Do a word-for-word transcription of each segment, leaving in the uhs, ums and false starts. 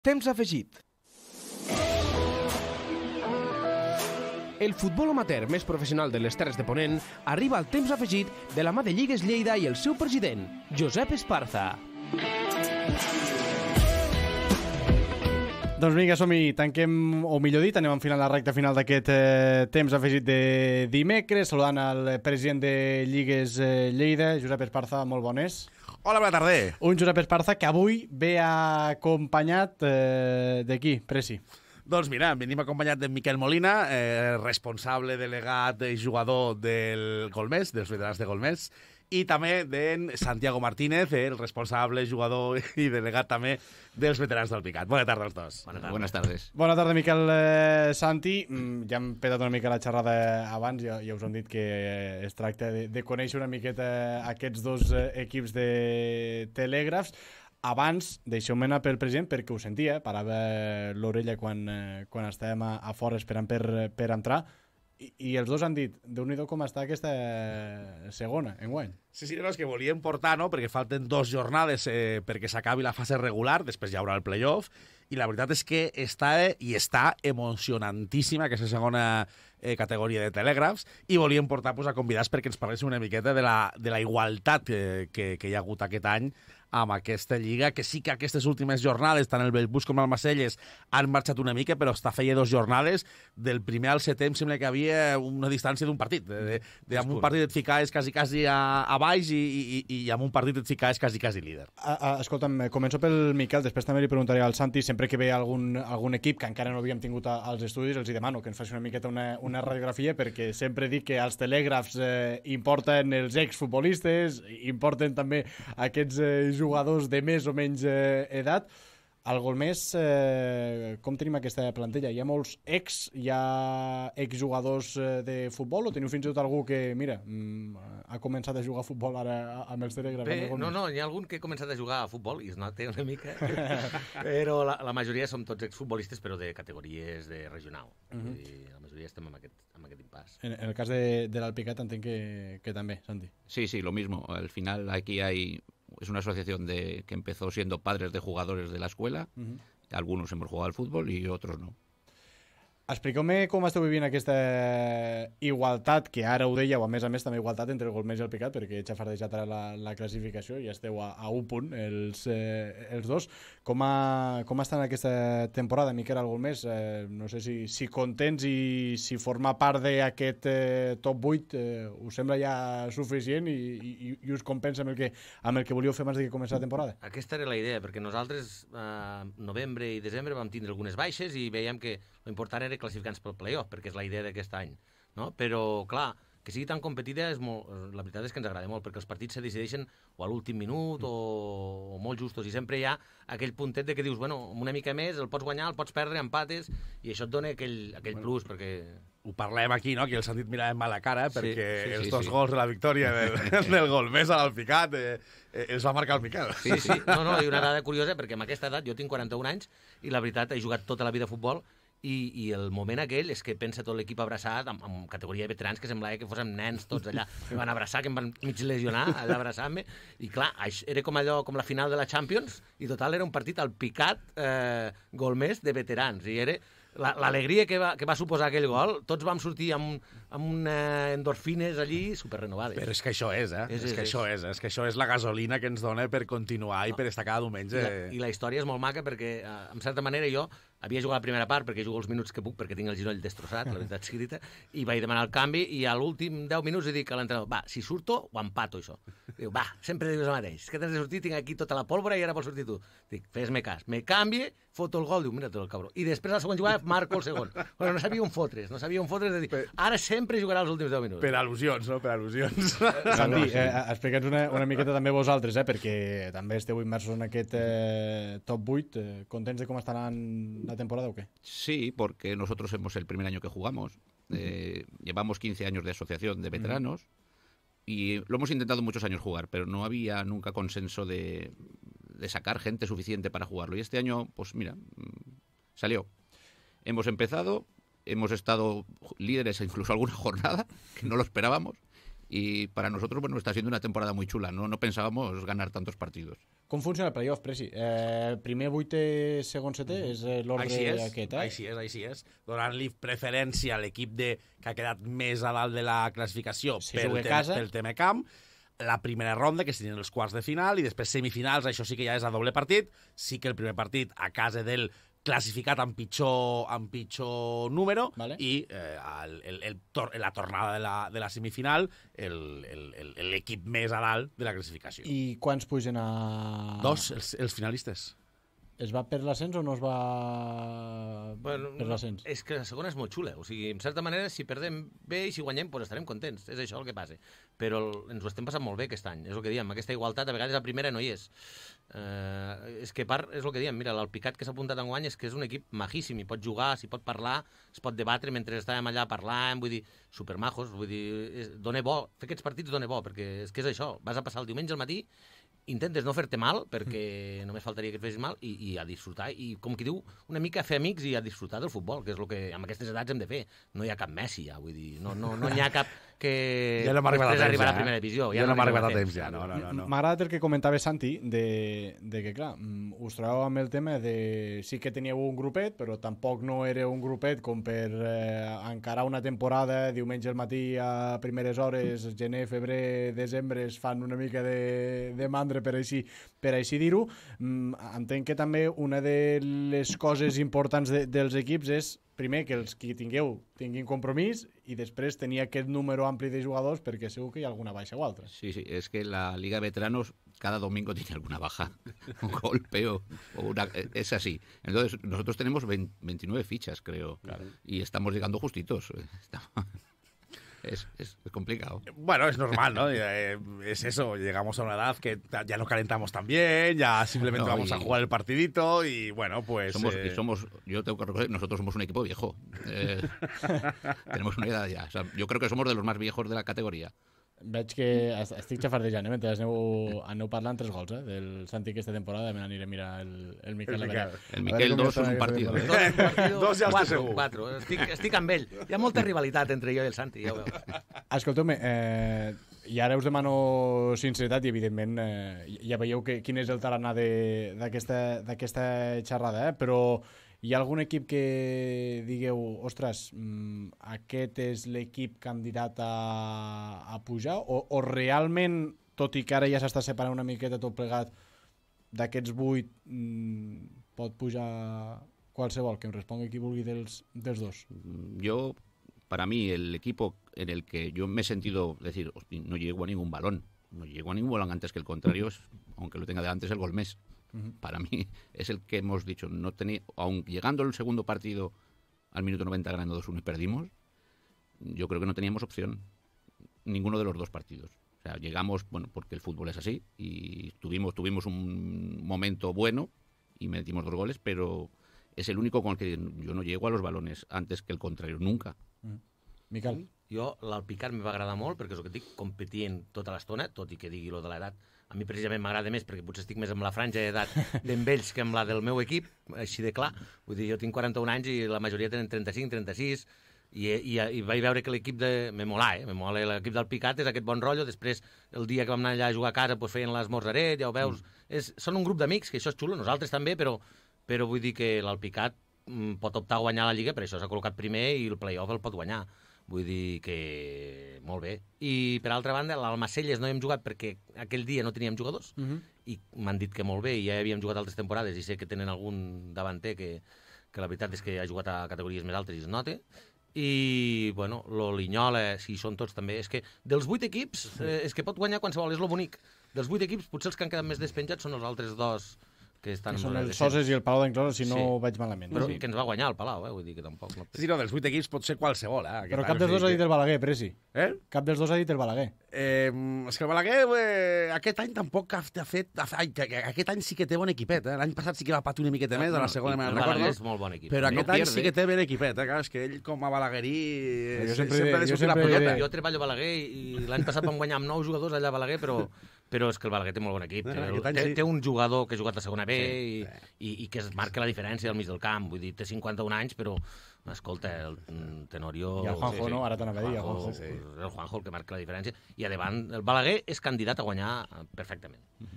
Temps afegit. El futbol amateur més professional de les Terres de Ponent arriba al temps afegit de la mà de Lligues Lleida i el seu president, Josep Esparza. Doncs vinga, som-hi, tanquem, o millor dit, anem enfilant la recta final d'aquest eh, temps afegit de dimecres, saludant el president de Lligues eh, Lleida, Josep Esparza, molt bones. Hola, bona tarda. Un Josep Esparza que avui ve acompanyat eh, de qui, Preci? Doncs mira, venim acompanyat de Miquel Molina, eh, responsable, delegat i jugador del Golmés, dels veterans de Golmés, i també d'en Santiago Martínez, el responsable, jugador i delegat també dels veterans del Picat. Bona tarda als dos. Bona tarda. Buenas tardes. Bona tarda, Miquel eh, Santi. Mm, ja hem petat una mica la xerrada abans, ja, ja us hem dit que es tracta de, de conèixer una miqueta aquests dos eh, equips de telègrafs. Abans, deixeu-me anar pel president perquè ho sentia, parava l'orella quan, eh, quan estàvem a, a fora esperant per, per entrar. I, i els dos han dit, déu-n'hi-do com està aquesta segona, enguany. Sí, sí, no, és que volíem portar, no?, perquè falten dos jornades eh, perquè s'acabi la fase regular, després hi haurà el playoff, i la veritat és que està i està emocionantíssima aquesta segona eh, categoria de telègrafs, i volíem portar pues, a convidats perquè ens parlessin una miqueta de la, de la igualtat eh, que, que hi ha hagut aquest any amb aquesta lliga, que sí que aquestes últimes jornades, tant el Bellbús com el Macelles, han marxat una mica, però està feia dos jornades, del primer al setè em sembla que havia una distància d'un partit. De, de, de, amb un partit et ficaves quasi, quasi a, a baix i, i, i amb un partit et ficaves quasi, quasi líder. A, a, escolta'm, començo pel Miquel, després també li preguntaré al Santi, sempre que ve algun, algun equip que encara no havíem tingut a, als estudis, els hi demano que ens faci una miqueta una, una radiografia, perquè sempre dic que als telègrafs eh, importen els exfutbolistes, importen també aquests eh, jugadors de més o menys eh, edat. Al Golmés, eh, com tenim aquesta plantilla? Hi ha molts ex, hi ha exjugadors eh, de futbol, o teniu fins i tot algú que, mira, mm, ha començat a jugar a futbol ara amb els telègrafs? Bé, no, no, hi ha algun que ha començat a jugar a futbol, i es nota una mica, però la, la majoria som tots exfutbolistes, però de categories de regional. Uh -huh. I la majoria estem amb aquest, amb aquest impàs. En, en el cas de, de l'Alpicat entenc que, que també, Santi. Sí, sí, lo mismo. Al final aquí hay... Es una asociación de, que empezó siendo padres de jugadores de la escuela. Uh-huh. Algunos hemos jugado al fútbol y otros no. Expliqueu-me com esteu vivint aquesta igualtat, que ara ho dèieu, a més a més també igualtat entre el Golmés i el Picat, perquè he xafardejat ara la, la classificació i esteu a, a un punt els, eh, els dos. Com, ha, com està en aquesta temporada, Miquel, al Golmés? Eh, no sé si, si contents i si formar part d'aquest eh, top vuit eh, us sembla ja suficient i, i, i us compensa amb el, que, amb el que volíeu fer abans de que començar la temporada? Aquesta era la idea, perquè nosaltres a eh, novembre i desembre vam tindre algunes baixes i veiem que l'important era classificar-nos pel playoff, perquè és la idea d'aquest any, no? Però, clar, que sigui tan competida, és molt, la veritat és que ens agrada molt, perquè els partits se decideixen o a l'últim minut o, o molt justos, i sempre hi ha aquell puntet de que dius, bueno, amb una mica més el pots guanyar, el pots perdre, empates, i això et dona aquell, aquell bueno, plus, perquè... Ho parlem aquí, no?, que el sentit miràvem a la cara, perquè sí, sí, els sí, dos sí. gols de la victòria del, del Golmés a l'Alpicat eh, eh, els va marcar el Miquel. Sí, sí, no, no, i una dada curiosa, perquè amb aquesta edat, jo tinc quaranta-un anys, i la veritat, he jugat tota la vida a futbol, I, i el moment aquell és que pensa tot l'equip abraçat amb, amb categoria de veterans, que semblava que fóssim nens tots allà, em van abraçar, que em van mig lesionar allà abraçant-me, i clar, era com allò, com la final de la Champions, i total era un partit al Picat eh, Golmés de veterans, i era l'alegria que, va, que va suposar aquell gol, tots vam sortir amb, amb unes endorfines allí superrenovades. Però és que això és, eh? És, és, és que és. això és, és que això és la gasolina que ens dona per continuar no. i per estar cada diumenge. I la, I la història és molt maca perquè, en certa manera, jo havia jugat la primera part perquè jugo els minuts que puc, perquè tinc el genoll destrossat, la veritat escrita, i vaig demanar el canvi, i a l'últim deu minuts li dic a l'entrenador, va, si surto, ho empato, això. Diu, va, sempre dius el mateix, és que t'has de sortir, tinc aquí tota la pólvora i ara vols sortir tu. Dic, fes-me cas, me canvie, foto el gol, diu, mira tot el cabró. I després, a la segona jugada, marco el segon. Bueno, no sabia on fotre's, no sabia on fotre's, de dir, per... ara sempre jugarà els últims deu minuts. Per al·lusions, no? Per al·lusions. Santi, eh, explica'ns una, una miqueta també vosaltres, eh, perquè també esteu immersos en aquest eh, top vuit. Eh, contents de com està anant la temporada o què? Sí, porque nosotros hemos el primer año que jugamos. Eh, llevamos quince años de asociación de veteranos y lo hemos intentado muchos años jugar, pero no había nunca consenso de, de sacar gente suficiente para jugarlo. Y este año, pues mira, salió. Hemos empezado, hemos estado líderes incluso alguna jornada, que no lo esperábamos, y para nosotros, bueno, está siendo una temporada muy chula. No, no pensábamos ganar tantos partidos. Com funciona el playoff, Presi? Eh, primer, vuitè, segon, setè? És eh, l'ordre Així és, aquest, eh? així és, així és. Donant-li preferència a l'equip de, que ha quedat més a dalt de la classificació Si pel, juga a tem, casa. pel tema camp, la primera ronda, que serien els quarts de final, i després semifinals, això sí que ja és a doble partit. Sí que el primer partit a casa del classificat amb pitjor, amb pitjor número, Vale. i eh, el, el, el tor la tornada de la, de la semifinal, l'equip més a dalt de la classificació. I quants pugen a... Dos, els, els finalistes. Es va per l'ascens o no es va Bueno, per l'ascens? és que la segona és molt xula. O sigui, en certa manera, si perdem bé i si guanyem, doncs estarem contents. És això el que passa. Però el, ens ho estem passant molt bé aquest any. És el que diem. Aquesta igualtat, a vegades, la primera no hi és. Uh, és que part, és el que diem. Mira, l'Alpicat que s'ha apuntat en guany és que és un equip majíssim. I pot jugar, s'hi pot parlar, es pot debatre mentre estàvem allà parlant. Vull dir, supermajos. Vull dir, és, dona bo. Fer aquests partits dona bo, perquè és que és això. Vas a passar el diumenge al matí, intentes no fer-te mal, perquè només faltaria que et fessis mal, i, i a disfrutar, i com qui diu, una mica a fer amics i a disfrutar del futbol, que és el que amb aquestes edats hem de fer. No hi ha cap Messi, ja, vull dir, no, no, no hi ha cap que Ja no hem arribat a després temps, arribarà ja, a primera eh? divisió. Ja no hem arribat a temps, ja, no, no, no. no. M'ha agradat el que comentava Santi, de, de que, clar, mm, us trobeu amb el tema de... Sí que teníeu un grupet, però tampoc no era un grupet com per eh, encarar una temporada, diumenge al matí a primeres hores, gener, febrer, desembre, es fan una mica de, de mandra per així, per així dir-ho. Mm, entenc que també una de les coses importants de, dels equips és, primer, que els que tingueu tinguin compromís, i després tenir aquest número ampli de jugadors, perquè segur que hi ha alguna baixa o altra. Sí, sí, es que la Liga de Veteranos cada domingo tiene alguna baja, un golpe o, o una... Es así. Entonces, nosotros tenemos veinte, veintinueve fichas, creo, claro. Y estamos llegando justitos. Estamos... Es, es, es complicado. Bueno, es normal, ¿no? Eh, es eso, llegamos a una edad que ya no calentamos tan bien, ya simplemente no, vamos y... a jugar el partidito y bueno, pues... Somos, eh... y somos, yo tengo que reconocer, nosotros somos un equipo viejo. Eh, tenemos una edad ya. O sea, yo creo que somos de los más viejos de la categoría. Veig que estic xafardejant, eh? Mentre aneu, aneu parlant tres gols, eh? Del Santi aquesta temporada, me n'aniré a mirar el, el Miquel. El Miquel, el Miquel dos és un partit. Dos, un partido, dos ja quatre, segur. Quatre. Estic, estic amb ell. Hi ha molta rivalitat entre jo i el Santi, ja ho veus. Escolteu-me, eh, i ara us demano sinceritat i, evidentment, eh, ja veieu que, quin és el tarannà d'aquesta xerrada, eh? Però hi ha algun equip que digueu, ostres, mmm, aquest és l'equip candidat a, a pujar? O, o realment, tot i que ara ja s'està separant una miqueta tot plegat, d'aquests vuit mmm, pot pujar qualsevol? Que em respongui qui vulgui dels, dels dos. Yo, para mí, el equipo en el que yo me he sentido decir, no llego a ningún balón, no llego a ningún balón antes que el contrario, es, aunque lo tenga delante, es el Golmés. Para mí es el que hemos dicho, no tenía, aun llegando el segundo partido al minuto noventa ganando dos uno y perdimos, yo creo que no teníamos opción, ninguno de los dos partidos. O sea, llegamos, bueno, porque el fútbol es así, y tuvimos, tuvimos un momento bueno y metimos dos goles, pero es el único con el que yo no llego a los balones antes que el contrario, nunca. Mm. Miquel? Jo, l'Alpicat me va agradar molt, perquè és el que dic, competint tota l'estona, tot i que digui lo de l'edat. A mi precisament m'agrada més, perquè potser estic més amb la franja d'edat d'en ells que amb la del meu equip, així de clar. Vull dir, jo tinc quaranta-un anys i la majoria tenen trenta-cinc, trenta-sis, i, i, i vaig veure que l'equip de... Me mola, eh? Me mola l'equip del Picat, és aquest bon rotllo. Després, el dia que vam anar allà a jugar a casa, doncs feien l'esmorzaret, ja ho veus. Mm. És, són un grup d'amics, que això és xulo, nosaltres també, però, però vull dir que l'Alpicat mm, pot optar a guanyar la Lliga, per això s'ha col·locat primer i el play-off el pot guanyar. Vull dir que molt bé. I, per altra banda, l'Almacelles no hi hem jugat perquè aquell dia no teníem jugadors, uh -huh. i m'han dit que molt bé, i ja havíem jugat altres temporades, i sé que tenen algun davanter que, que la veritat és que ha jugat a categories més altes i es nota. I, bueno, l'Olinyola, si són tots també... És que dels vuit equips, eh, és que pot guanyar qualsevol, és lo bonic. Dels vuit equips, potser els que han quedat més despenjats són els altres dos que estan... Que són el Soses i el Palau d'Enclosa, si no sí. vaig malament. Però sí. que ens va guanyar el Palau, eh? Vull dir que tampoc... No... Sí, no, dels vuit equips pot ser qualsevol, eh? Però cap dels dos ha dit el Balaguer, Presi. Eh? Cap dels dos ha dit el Balaguer. Eh, és que el Balaguer eh, aquest any tampoc ha fet... Ai, aquest any sí que té bon equipet, eh? L'any passat sí que va patir una miqueta més, a la segona me'n recordo. El Balaguer és molt bon equip. Però aquest no any pierde. sí que té ben equipet, eh? Clar, és que ell com a balaguerí jo sempre, sempre jo li sempre la pelota. Jo treballo a Balaguer i l'any passat vam guanyar amb nou jugadors allà a Balaguer, però, però és que el Balaguer té molt bon equip. Eh, Té, aquest any té, sí. té un jugador que ha jugat a segona B Sí, i, i, i que es marca la diferència al mig del camp. Vull dir, té cinquanta-un anys, però, escolta, el Tenorio... I el Juanjo, sí, sí. no? Ara t'anava a dir, el Juanjo. Sí. El Juanjo el que marca la diferència. I a davant, el Balaguer és candidat a guanyar perfectament.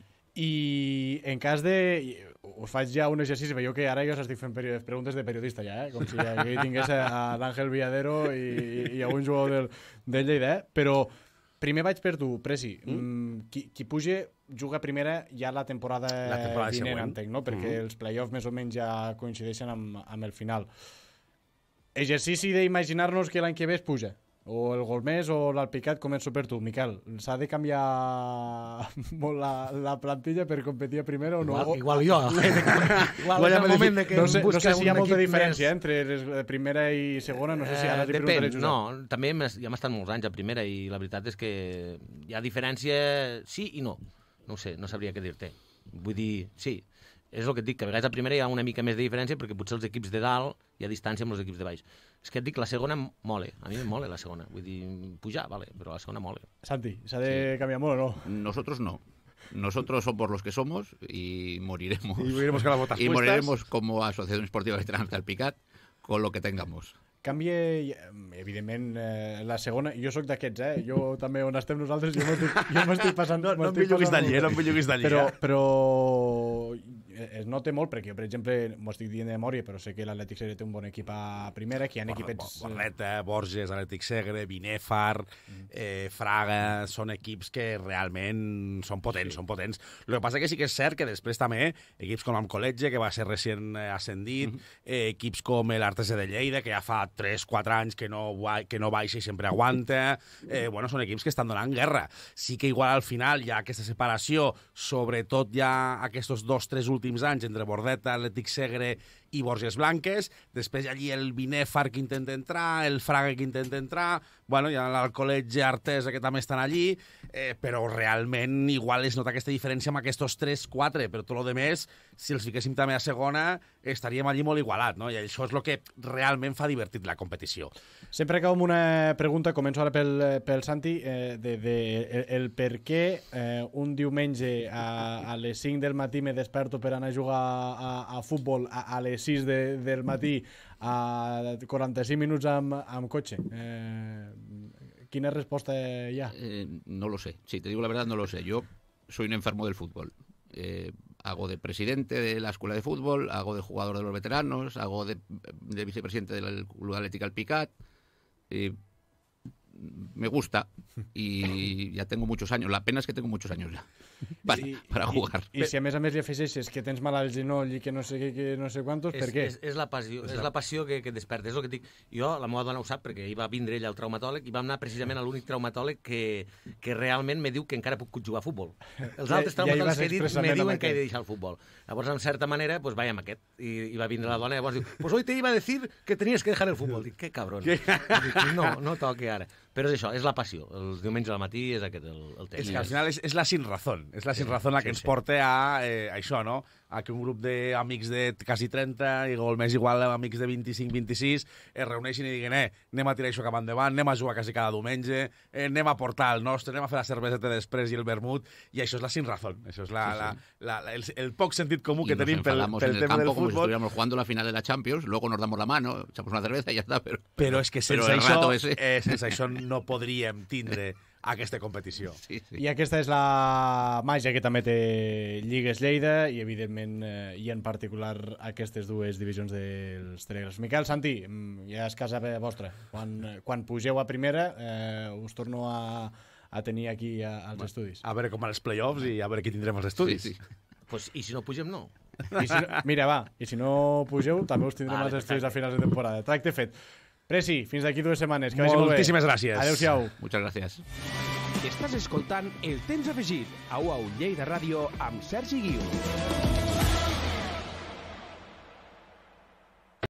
I en cas de... Us faig ja un exercici, veieu que ara jo estic fent peri... preguntes de periodista ja, eh? Com si aquí tingués a l'Àngel Villadero i, i algun jugador del, del Lleida, eh? Però primer vaig per tu, Presi. Mm? Qui, qui puja juga primera ja la temporada, La temporada vinent, següent. entenc, no? Perquè Mm. els play-offs més o menys ja coincideixen amb, amb el final. Exercici d'imaginar-nos que l'any que ve es puja. O el Golmés o l'Alpicat. Començo per tu, Miquel. S'ha de canviar molt la, la plantilla per competir a primera o no? Igual, O- igual jo. Igual és el moment de que no sé, em no sé busca si hi ha un molta equip diferència més- eh, entre les, la primera i segona. No sé si ara Eh, t'hi depèn, preguntaré, Josep. no, també hem, ja hem estat molts anys a primera i la veritat és que hi ha diferència sí i no. No ho sé, no sabria què dir-te. Vull dir, sí, és el que et dic, que a vegades a primera hi ha una mica més de diferència perquè potser els equips de dalt hi ha distància amb els equips de baix. És que et dic, la segona mole, a mi em mole la segona. Vull dir, pujar, vale, però la segona mole. Santi, s'ha de canviar molt o no? Nosotros no. Nosotros somos los que somos y moriremos. Y moriremos con las botas Y puestas. moriremos como Asociación Esportiva Veteranos del Picat con lo que tengamos. Canvia, evidentment, eh, la segona... Jo sóc d'aquests, eh? Jo també, on estem nosaltres, jo m'estic jo m'estic passant... No, no em m'estic belluguis passant d'allí, molt. no em belluguis d'allí. Però, eh? però es nota molt, perquè jo, per exemple, m'ho estic dient de memòria, però sé que l'Atlètic Segre té un bon equip a primera, que hi ha equipets... Borreta, Borges, Atlètic Segre, Binèfar, eh, Fraga, són equips que realment són potents, sí. són potents. El que passa que sí que és cert que després també equips com l'Amcolletge, que va ser recient ascendit, mm -hmm. eh, equips com l'Artesa de Lleida, que ja fa tres quatre anys que no, que no baixa i sempre aguanta, eh, bueno, són equips que estan donant guerra. Sí que igual al final hi ha aquesta separació, sobretot ja aquests dos tres últims anys entre Bordeta, Atlètic Segre i Borges Blanques, després hi ha allí el Binèfar que intenta entrar, el Fraga que intenta entrar, bueno, hi ha l'Alcoletge, Artesa que també estan allí, eh, però realment igual es nota aquesta diferència amb aquests tres quatre, però tot el de més, si els fiquéssim també a segona, estaríem allí molt igualat, no? I això és el que realment fa divertit la competició. Sempre acabo amb una pregunta, començo ara pel, pel Santi, eh, de, de el, el per què eh, un diumenge a, a les cinc del matí me desperto per anar a jugar a, a futbol a, a les sis de, del matí a quaranta-cinc minuts amb, amb cotxe. Eh, quina resposta hi ha? Eh, no lo sé. Si te digo la verdad, no lo sé. Yo soy un enfermo del fútbol. Eh, hago de presidente de la escuela de fútbol, hago de jugador de los veteranos, hago de, de vicepresidente del Club Atlético Alpicat. Eh, me gusta y ya tengo muchos años. La pena es que tengo muchos años ya para, I, para jugar. I, I si a més a més li afegeixes que tens mal al genoll i que no sé què, que no sé quantos, per què? És, és, la passió, és la passió que, que et desperta. És el que et dic. Jo, la meva dona ho sap, perquè hi va vindre ella al traumatòleg i vam anar precisament a l'únic traumatòleg que, que realment me diu que encara puc jugar a futbol. Els Ja- altres ja hi traumatòlegs vas que he dit expressament me diuen amb que he de aquest. deixar el futbol. Llavors, en certa manera, pues vaig amb aquest. I, i va vindre la dona i llavors diu, pues hoy te iba a decir que tenías que dejar el futbol. Dic, que cabrón. Dic, no, no toque ara. Però és això, és la passió. Els diumenges al matí és aquest el, el temps. És que al final és, és la sin razón, és la sin razón la que sí, ens sí. porta a eh, això, no? A que un grup d'amics de quasi trenta i el més igual amics de vint-i-cinc vint-i-sis es reuneixin i diguin, eh, anem a tirar això cap endavant, anem a jugar quasi cada diumenge, eh, anem a portar el nostre, anem a fer la cerveseta després i el vermut, i això és la sin razón, això és la, Sí, sí. la, la, la, el, el poc sentit comú Y que nos tenim pel, enfadamos pel en el tema del campo como si futbol. estuviéramos jugando la final de la Champions, luego nos damos la mano, echamos una cerveza y ya está. Pero, Però és que sense, Però el això, rato ese- eh, sense això no podríem tindre aquesta competició. sí, sí. I aquesta és la màgia que també té Lligues Lleida i, evidentment, eh, i en particular aquestes dues divisions dels telègrafs. Miquel, Santi, mm, ja és casa vostra. Quan, quan pugeu a primera, eh, us torno a, a tenir aquí a, als bueno, estudis. A veure com van els play-offs i a veure qui tindrem els estudis. Sí, sí. Pues, I si no pugem, no. I si no, mira, va, i si no pugeu, també us tindrem Vale, als estudis a perfecte. finals de temporada. Tracte fet. Presi, fins d'aquí dues setmanes. Que vagi molt bé. Moltíssimes gràcies. Adéu-siau. Muchas gracias. Estàs escoltant El Temps Afegit a U A U Lleida Ràdio amb Sergi Guiu.